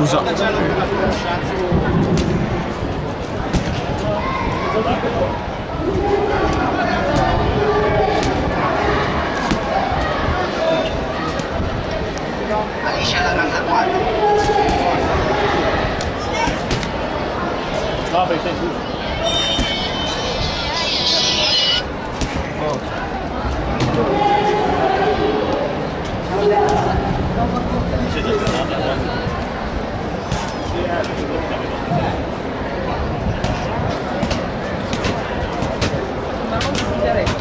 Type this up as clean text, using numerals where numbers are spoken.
Scusa. Alicia la casa 4. No, perché sei giusto. Siete tornati a Ma non si sigarette.